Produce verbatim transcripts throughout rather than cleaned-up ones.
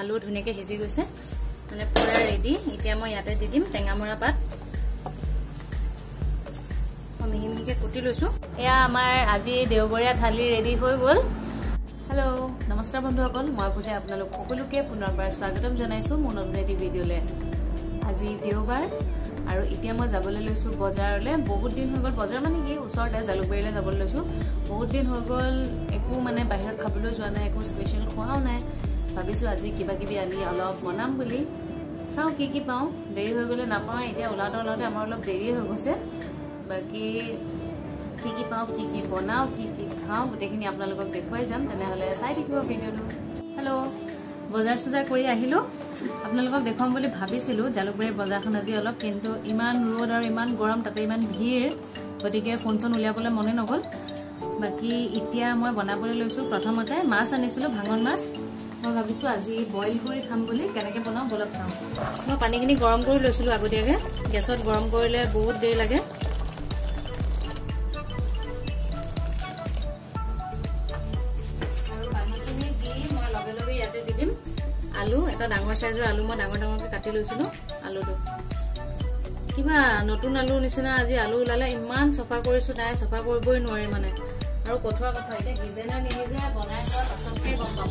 আলু ধুনিয়াকে হেজি গৈছে মানে পুৰা ৰেডি এতিয়া মই ইয়াতে দি দিম টেঙামৰা পাত মই মিহি মিহিকে কুটি লৈছো এয়া আমাৰ আজি দেওবৰীয়া থালি ৰেডি হৈ গল হেল্ল নমস্কাৰ বন্ধুসকল মই পূজা আপোনালোক সকলোকে পুনৰবাৰ স্বাগতম জনাইছো মোৰ নতুন এটি ভিডিঅ'লে আজি দেওবাৰ আৰু এতিয়া মই যাবলৈ লৈছো বজাৰলে বহুত দিন হৈ গল বজাৰ মানে কি ওচৰতে জালুকবাৰীলে যাবলৈ লৈছো বহুত দিন হৈ গল একো মানে বাহিৰত খাবলৈ যোৱা নাই একো স্পেশাল খোৱাও নাই ভাবিছো আজি কিবা কিবি আনি অলপ বনাম বুলি চাও কি কি পাও দেৰি হৈ গলে নাপাও এতিয়া ওলাতে ওলাতে আমাৰ অলপ দেৰি হৈ গৈছে বাকি কি কি পাও কি কি বনাও কি কি খাও গোটেইখিনি আপোনালোকক দেখুৱাই যাম তেনেহলে চাই থাকিব ভিডিঅ'টো হেল্ল বজাৰ সজাৰ কৰি আহিলো আপোনালোকক দেখুৱাম বুলি ভাবিছিলো জালুকবাৰীৰ বজাৰখন আজি অলপ কিন্তু ইমান ৰ'দ আৰু ইমান গৰম তাতে ইমান ভিৰ গতিকে ফোন চোন উলিয়াবলৈ মনে নগল বাকি এতিয়া মই বনাবলৈ লৈছো প্ৰথমতে মাছ আনিছিলো ভাঙন মাছ মই ভাবিছো আজি বইল কৰি খাম বুলি কেনেকৈ বনাও বলক চাও মই পানীখিনি গৰম কৰি লৈছিলো আগতীয়াকৈ গেছত গৰম কৰিলে বহুত দেৰি লাগে আৰু পানীখিনি দি মই লগে লগে ইয়াতে দি দিম আলু এটা ডাঙৰ সাইজৰ আলু মই ডাঙৰ ডাঙৰকৈ কাটি লৈছিলো আলুটো কিবা নতুন আলু নিচিনা আজি আলু ওলালে ইমান সফা কৰিছো নাই সফা কৰিবই নোৱাৰি মানে আৰু কঠোৱা কথা এতিয়া ভিজে না নিভিজে বনাই খোৱাৰ পাছতহে গম পাম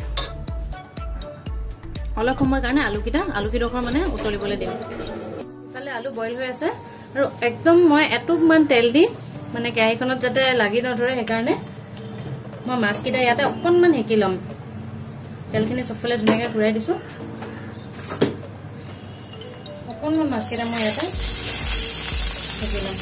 অলপ সময় কাৰণে আলুকিটা আলুকিডোখৰ মানে উতলিবলৈ দিম ইফালে আলু বইল হৈ আছে আৰু একদম মই এটুকমান তেল দি মানে কেৰাহীখনত যাতে লাগি নধৰে সেইকাৰণে মই মাছকিটা ইয়াতে অকণমান হেকি ল'ম তেলখিনি চবফালে ধুনীয়াকৈ ঘূৰাই দিছো অকণমান মাছকিটা মই ইয়াতে হেকি ল'ম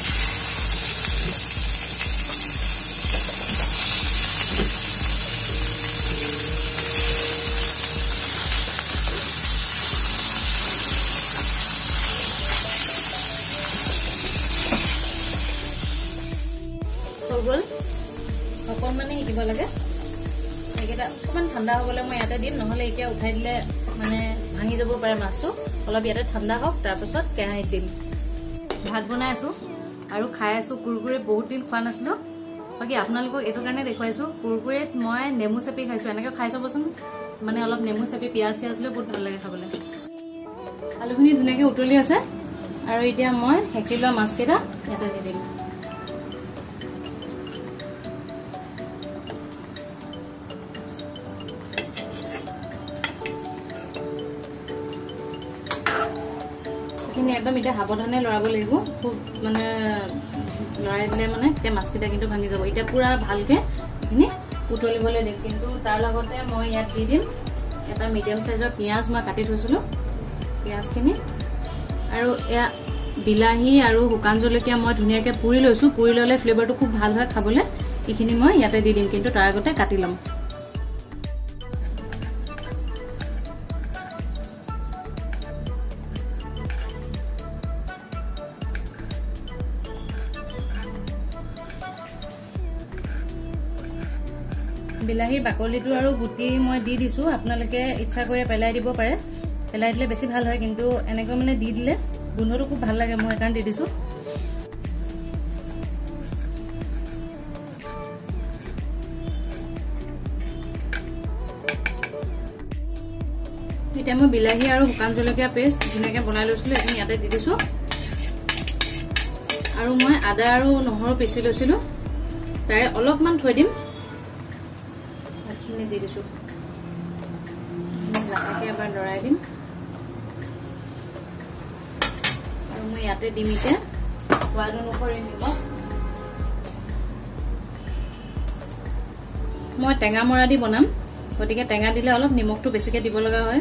গল অকণমানে শিকিব লাগে এইকেইটা অকণমান ঠাণ্ডা হ'বলৈ মই ইয়াতে দিম নহ'লে এতিয়া উঠাই দিলে মানে ভাঙি যাব পাৰে মাছটো অলপ ইয়াতে ঠাণ্ডা হওক তাৰপিছত কেৰাহীত দিম ভাত বনাই আছো আৰু খাই আছো কুৰকুৰে বহুত দিন খোৱা নাছিলো বাকী আপোনালোকক এইটো কাৰণে দেখুৱাইছো কুৰকুৰেত মই নেমু চেপি খাইছো এনেকৈ খাই চাবচোন মানে অলপ নেমু চেপি পিঁয়াজ চিয়াজ লৈ বহুত ভাল লাগে খাবলৈ আলুখিনি ধুনীয়াকৈ উতলি আছে আৰু এতিয়া মই হেকি লোৱা মাছকেইটা ইয়াতে দি দিম একদম এটা সাৱধানে লৰাব লাগিব খুব মানে লৰাই দিলে মানে তেতিয়া মাছকেইটা কিন্তু ভাঙি যাব এতিয়া পুৰা ভালকে এইখিনি উতলিবলৈ দিম কিন্তু তাৰ লগতে মই ইয়াত দি দিম এটা মিডিয়াম সাইজৰ পিঁয়াজ মই কাটি থৈছিলো পিঁয়াজখিনি আৰু এয়া বিলাহী আৰু শুকান জলকীয়া মই ধুনীয়াকৈ পুৰি লৈছো পুৰি ল'লে ফ্লেভাৰটো খুব ভাল হয় খাবলৈ এইখিনি মই ইয়াতে দি দিম কিন্তু তাৰ আগতে কাটি ল'ম বিলাহীৰ বাকলিটো আৰু গুটি মই দি দিছো আপোনালোকে ইচ্ছা কৰি পেলাই দিব পাৰে পেলাই দিলে বেছি ভাল হয় কিন্তু এনেকৈ মানে দি দিলে গোন্ধটো খুব ভাল লাগে মই সেইকাৰণে দি দিছো এতিয়া মই বিলাহী আৰু শুকান জলকীয়া পেষ্ট ধুনীয়াকৈ বনাই লৈছিলো এইখিনি ইয়াতে দি দিছো আৰু মই আদা আৰু নহৰু পিচি লৈছিলো তাৰে অলপমান থৈ দিম দি দিছো লাহেকে এবাৰ লৰাই দিম আৰু মই ইয়াতে দিম এতিয়া সোৱাদ অনুসৰি নিমখ মই টেঙা মৰা দি বনাম গতিকে টেঙা দিলে অলপ নিমখটো বেছিকে দিব লগা হয়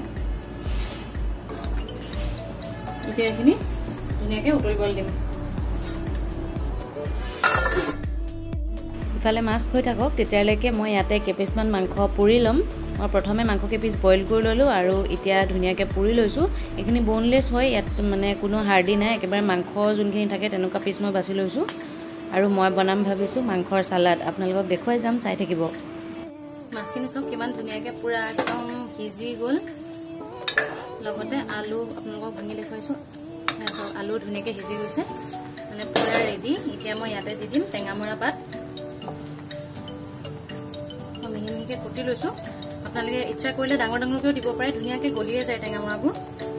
এতিয়া এইখিনি ধুনীয়াকৈ উতলিবলৈ দিম ইফালে মাছ হৈ থাকক তেতিয়ালৈকে মই ইয়াতে কেইপিচমান মাংস পুৰি ল'ম মই প্ৰথমে মাংস কেইপিচ বইল কৰি ল'লোঁ আৰু এতিয়া ধুনীয়াকৈ পুৰি লৈছোঁ এইখিনি বনলেছ হয় ইয়াত মানে কোনো হাৰ্ডি নাই একেবাৰে মাংস যোনখিনি থাকে তেনেকুৱা পিচ মই বাছি লৈছোঁ আৰু মই বনাম ভাবিছোঁ মাংসৰ চালাড আপোনালোকক দেখুৱাই যাম চাই থাকিব মাছখিনি চব কিমান ধুনীয়াকৈ পুৰা একদম সিজি গ'ল লগতে আলু আপোনালোকক ভাঙি দেখুৱাইছোঁ আলু ধুনীয়াকৈ সিজি গৈছে মানে পুৰা ৰেডি এতিয়া মই ইয়াতে দি দিম টেঙামৰা পাত মিহি মিহিকৈ কুটি লৈছোঁ আপোনালোকে ইচ্ছা কৰিলে ডাঙৰ ডাঙৰকৈও দিব পাৰে, ধুনীয়াকৈ গলিয়ে যায় টেঙামৰাবোৰ।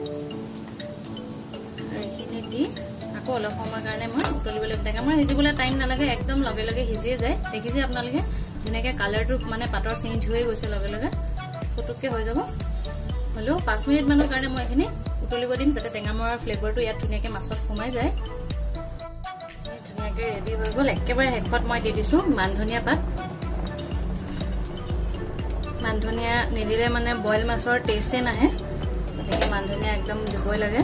আৰু এইখিনি দি আকৌ অলপ সময়ৰ কাৰণে মই উতলিবলৈ টেঙামৰা সিজিবলৈ টাইম নালাগে, একদম লগে লগে সিজিয়ে যায়। দেখিছে আপোনালোকে ধুনীয়াকৈ কালাৰটো মানে পাতৰ চেঞ্জ হৈ গৈছে লগে লগে, পুতুককৈ হৈ যাব। হ'লেও পাঁচ মিনিট মানৰ কাৰণে মই এইখিনি উতলিব দিম, যাতে টেঙামৰাৰ ফ্লেভাৰটো ইয়াত ধুনীয়াকৈ মাছত সোমাই যায়। ধুনীয়াকৈ ৰেডি হৈ গ'ল। একেবাৰে শেষত মই দি দিছোঁ মান ধনিয়া পাত। মান ধনিয়া নিদিলে মানে বইল মাছৰ টেষ্টে নাহে, গতিকে মান ধনিয়া একদম দিবই লাগে।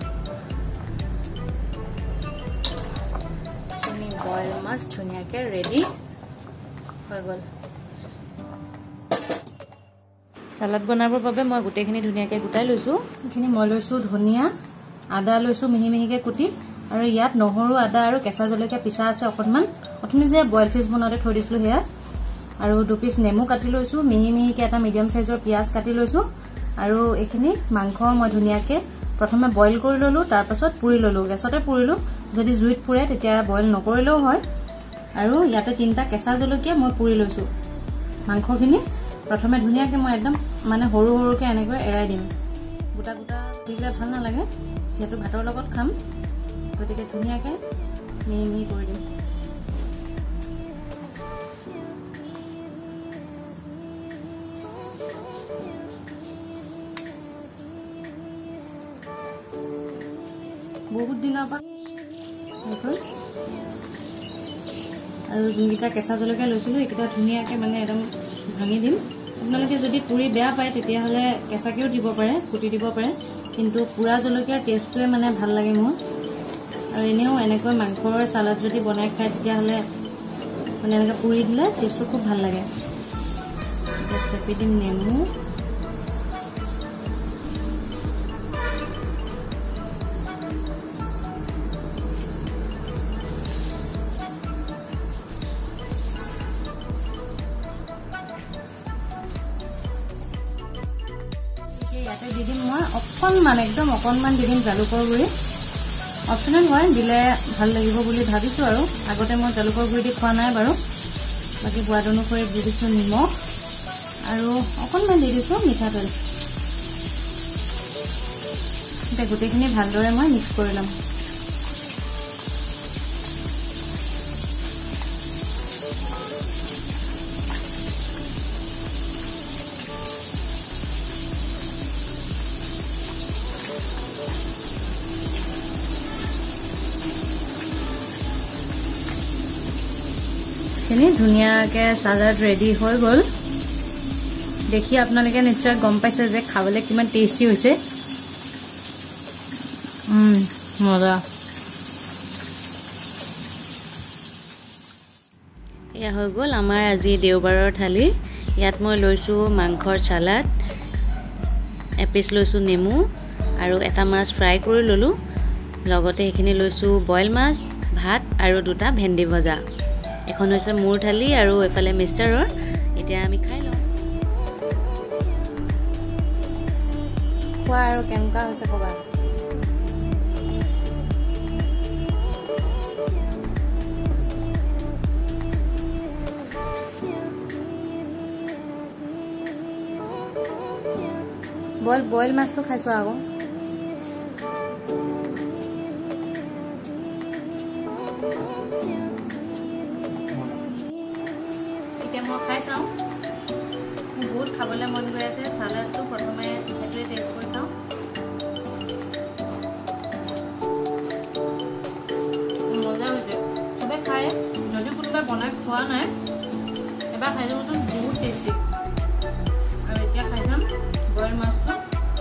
বইল মাছ ধুনীয়াকৈ ৰেডি হৈ গ'ল। সালাড বনাবৰ বাবে মই গোটেইখিনি ধুনীয়াকৈ গোটাই লৈছোঁ। এইখিনি মই লৈছোঁ ধনিয়া, আদা লৈছোঁ মিহি মিহিকৈ কুটি, আৰু ইয়াত নহৰু আদা আৰু কেঁচা জলকীয়া পিছা আছে অকণমান, অথনি যে বইল ফিছ বনাওঁতে থৈ দিছিলোঁ সেয়া। আৰু দুপিচ নেমু কাটি লৈছোঁ, মিহি মিহিকৈ এটা মিডিয়াম চাইজৰ পিঁয়াজ কাটি লৈছোঁ। আৰু এইখিনি মাংস মই ধুনীয়াকৈ প্ৰথমে বইল কৰি ল'লোঁ, তাৰপাছত পুৰি ল'লোঁ, গেছতে পুৰিলোঁ। যদি জুইত পুৰে তেতিয়া বইল নকৰিলেও হয়। আৰু ইয়াতে তিনিটা কেঁচা জলকীয়া মই পুৰি লৈছোঁ। মাংসখিনি প্ৰথমে ধুনীয়াকৈ মই একদম মানে সৰু সৰুকৈ এনেকৈ এৰাই দিম, গোটা গোটা দিলে ভাল নালাগে, যিহেতু ভাতৰ লগত খাম, গতিকে ধুনীয়াকৈ মিহি মিহি কৰি দিম। বহুত দিনৰ পৰা হ'ল। আৰু যোনকেইটা কেঁচা জলকীয়া লৈছিলোঁ এইকেইটা ধুনীয়াকৈ মানে একদম ভাঙি দিম। আপোনালোকে যদি পুৰি বেয়া পায় তেতিয়াহ'লে কেঁচাকৈও দিব পাৰে, কুটি দিব পাৰে, কিন্তু পুৰা জলকীয়াৰ টেষ্টটোৱে মানে ভাল লাগে মোৰ। আৰু এনেও এনেকৈ মাংসৰ চালাড যদি বনাই খায় তেতিয়াহ'লে মানে এনেকৈ পুৰি দিলে টেষ্টটো খুব ভাল লাগে। চেপি দিম নেমু, ইয়াতে দি দিম মই অকণমান, একদম অকণমান দি দিম জালুকৰ গুড়ি। অপশ্যনেল হয়, দিলে ভাল লাগিব বুলি ভাবিছোঁ। আৰু আগতে মই জালুকৰ গুড়ি দি খোৱা নাই বাৰু। বাকী সোৱাদ অনুসৰি দি দিছোঁ নিমখ, আৰু অকণমান দি দিছোঁ মিঠাতেল। এতিয়া গোটেইখিনি ভালদৰে মই মিক্স কৰি ল'ম। খিনি ধুনীয়াকৈ সালাড ৰেডি হৈ গ'ল। দেখি আপোনালোকে নিশ্চয় গম পাইছে যে খাবলৈ কিমান টেষ্টি হৈছে। মজা। এয়া হৈ গ'ল আমাৰ আজি দেওবাৰৰ থালি। ইয়াত মই লৈছোঁ মাংসৰ চালাড, এপিচ লৈছোঁ নেমু, আৰু এটা মাছ ফ্ৰাই কৰি ল'লোঁ। লগতে সেইখিনি লৈছোঁ বইল মাছ, ভাত আৰু দুটা ভেন্দি ভজা। এখন হৈছে মোৰ থালি আৰু এফালে মিষ্টাৰৰ। এতিয়া আমি খাই লওঁ। খোৱা আৰু কেনেকুৱা হৈছে ক'বা। বইল বইল মাছটো খাইছোঁ আকৌ। এতিয়া মই খাই চাওঁ, মোৰ বহুত খাবলৈ মন গৈ আছে। চালাডটো প্ৰথমে সেইটোৱে টেষ্ট কৰি চাওঁ। মজা হৈছে, চবে খায়। যদি কোনোবাই বনাই খোৱা নাই এবাৰ খাই যাবচোন, বহুত টেষ্টি। আৰু এতিয়া খাই যাম বইল মাছটো।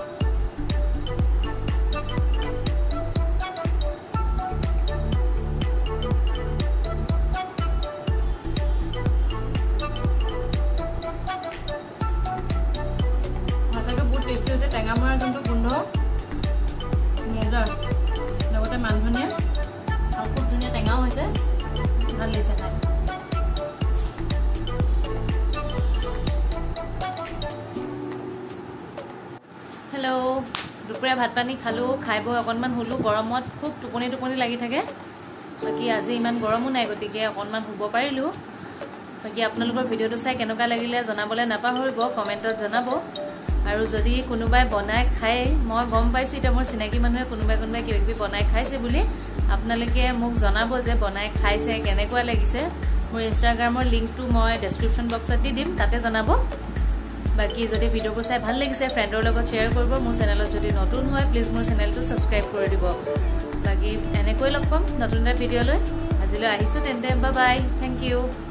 টেষ্টি হৈছে, টেঙামৰাৰ যোনটো গোন্ধ মজা, লগতে মান ধনিয়া আৰু খুব ধুনীয়া টেঙাও হৈছে, ভাল লাগিছে খাই। হেল্ল', দুপৰীয়া ভাত পানী খালোঁ, খাই বৈ অকণমান শুলোঁ। গৰমত খুব টোপনি টোপনি লাগি থাকে। বাকী আজি ইমান গৰমো নাই, গতিকে অকণমান শুব পাৰিলোঁ। বাকি আপোনালোকৰ ভিডিওটো চাই কেনেকুৱা লাগিলে জনাবলে নাপাহৰিব কমেন্টত জনাব আৰু যদি কোনোবাই বনাই খায় মই গম পাইছো এটা মোৰ চিনাকি মানুহে কোনোবাই কোনোবাই কিবা কিবি বনাই খাইছে বুলি আপোনালোকে মোক জনাব যে বনাই খাইছে কেনেকুৱা লাগিছে মোৰ ইনষ্টাগ্ৰামৰ লিংকটো মই ডেসক্ৰিপচন বক্সত দি দিম তাতে জনাব বাকি যদি ভিডিওটো চাই ভাল লাগিছে ফ্ৰেণ্ডৰ লগত শেয়াৰ কৰিব মোৰ চেনেলত যদি নতুন হয় প্লিজ মোৰ চেনেলটো সাবস্ক্ৰাইব কৰি দিব বাকি এনেকৈ লগ পাম নতুন এটা ভিডিও লৈ আজিলৈ আহিছো তেন্তে বাই বাই থ্যাংক ইউ